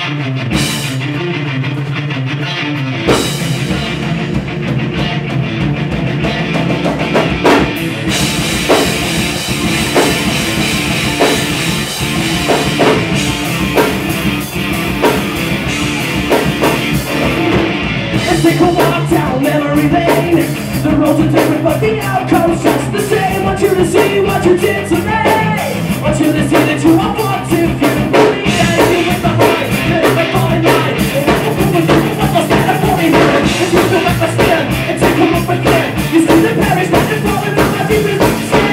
Take a walk down memory lane. The roads are different but the outcome's just the same. Want you to see what you did to me. Want you to see that you are fucked if you believe that you with the heart. That if I fall in line, and I will move with what's that I'm falling here. If you feel like my skin, and take a look again. You see the Paris that is falling in my deepest skin.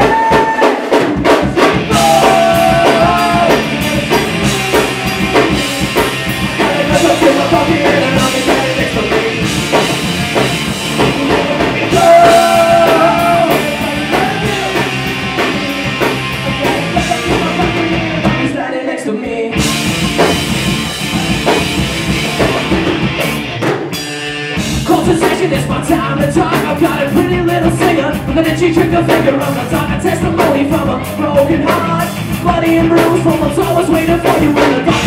It's my time to talk. I've got a pretty little singer with an itchy trigger finger. I'm gonna talk a testimony from a broken heart, bloody and bruised from what's always waiting for you in the dark.